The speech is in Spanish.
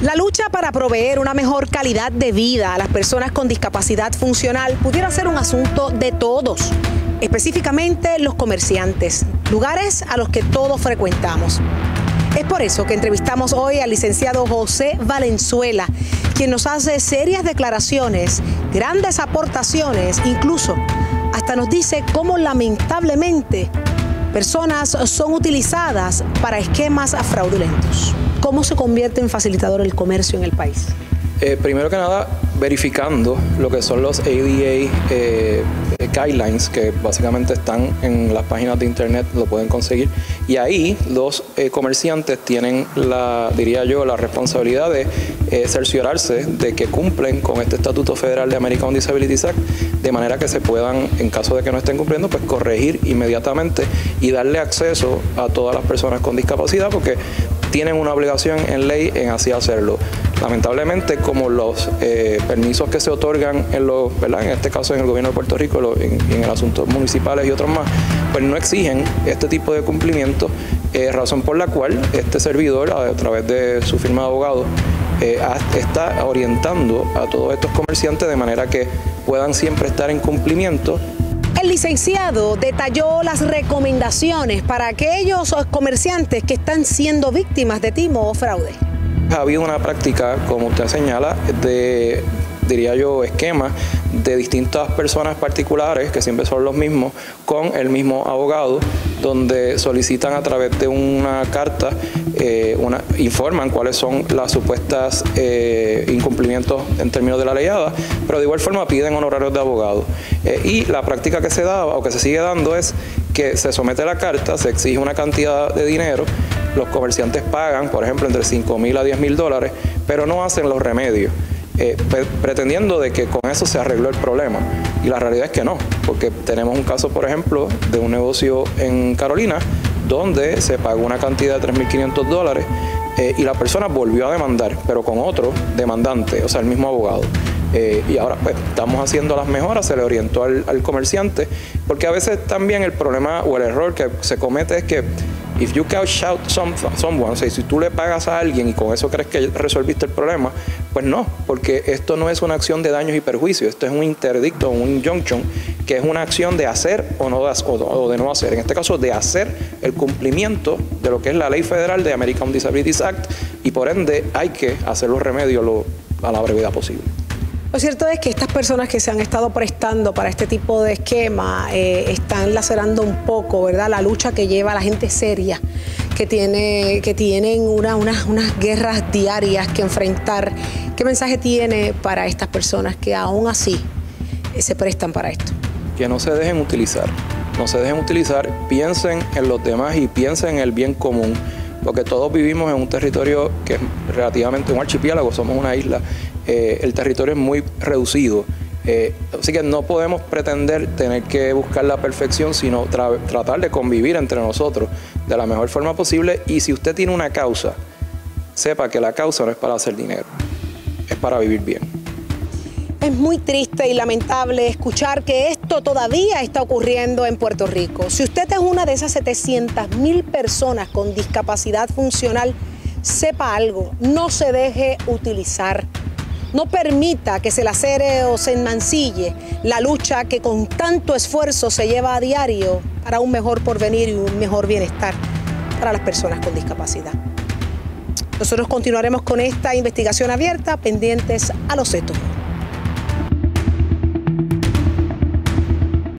La lucha para proveer una mejor calidad de vida a las personas con discapacidad funcional pudiera ser un asunto de todos, específicamente los comerciantes, lugares a los que todos frecuentamos. Es por eso que entrevistamos hoy al licenciado José Valenzuela, quien nos hace serias declaraciones, grandes aportaciones, incluso hasta nos dice cómo lamentablemente personas son utilizadas para esquemas fraudulentos. ¿Cómo se convierte en facilitador el comercio en el país? Primero que nada, verificando lo que son los ADA guidelines, que básicamente están en las páginas de internet, lo pueden conseguir. Y ahí los comerciantes tienen diría yo, la responsabilidad de cerciorarse de que cumplen con este Estatuto Federal de American Disabilities Act, de manera que se puedan, en caso de que no estén cumpliendo, pues corregir inmediatamente y darle acceso a todas las personas con discapacidad, porque tienen una obligación en ley en así hacerlo. Lamentablemente, como los permisos que se otorgan en este caso en el gobierno de Puerto Rico, en el asunto municipales y otros más, pues no exigen este tipo de cumplimiento, razón por la cual este servidor, a través de su firma de abogado, está orientando a todos estos comerciantes de manera que puedan siempre estar en cumplimiento. El licenciado detalló las recomendaciones para aquellos comerciantes que están siendo víctimas de timo o fraude. Ha habido una práctica, como usted señala, de, diría yo, esquemas de distintas personas particulares, que siempre son los mismos, con el mismo abogado, donde solicitan a través de una carta, informan cuáles son las supuestas incumplimientos en términos de la leyada, pero de igual forma piden honorarios de abogado. Y la práctica que se daba o que se sigue dando es que se somete la carta, se exige una cantidad de dinero, los comerciantes pagan, por ejemplo, entre $5,000 a $10,000, pero no hacen los remedios, pretendiendo de que con eso se arregló el problema. Y la realidad es que no, porque tenemos un caso, por ejemplo, de un negocio en Carolina, donde se pagó una cantidad de $3,500 y la persona volvió a demandar, pero con otro demandante, o sea, el mismo abogado. Y ahora pues estamos haciendo las mejoras, se le orientó al comerciante, porque a veces también el problema o el error que se comete es que if you cash out someone, o sea, si tú le pagas a alguien y con eso crees que resolviste el problema, pues no, porque esto no es una acción de daños y perjuicios, esto es un interdicto, un injunction, que es una acción de hacer o de no hacer. En este caso, de hacer el cumplimiento de lo que es la ley federal de American Disabilities Act, y por ende hay que hacer los remedios a la brevedad posible. Lo cierto es que estas personas que se han estado prestando para este tipo de esquema están lacerando un poco, ¿verdad?, la lucha que lleva la gente seria, que tienen unas guerras diarias que enfrentar. ¿Qué mensaje tiene para estas personas que aún así se prestan para esto? Que no se dejen utilizar, piensen en los demás y piensen en el bien común, porque todos vivimos en un territorio que es relativamente un archipiélago, somos una isla. El territorio es muy reducido, así que no podemos pretender tener que buscar la perfección, sino tratar de convivir entre nosotros de la mejor forma posible. Y si usted tiene una causa, sepa que la causa no es para hacer dinero, es para vivir bien. Es muy triste y lamentable escuchar que esto todavía está ocurriendo en Puerto Rico. Si usted es una de esas 700,000 personas con discapacidad funcional, sepa algo, no se deje utilizar. No permita que se lacere o se enmancille la lucha que con tanto esfuerzo se lleva a diario para un mejor porvenir y un mejor bienestar para las personas con discapacidad. Nosotros continuaremos con esta investigación abierta, pendientes a los hechos.